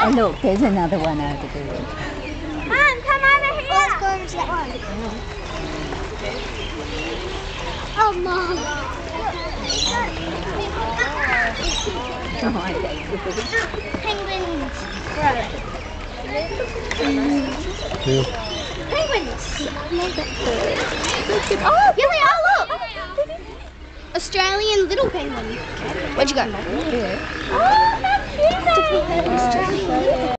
Oh look, there's another one over there. Mom, come over here. Let's go over to that one. Oh, Mom. Penguins. Penguins. Oh, here they are, look. Australian little penguin. Where'd you go? Yeah. Oh, how cute. Australian little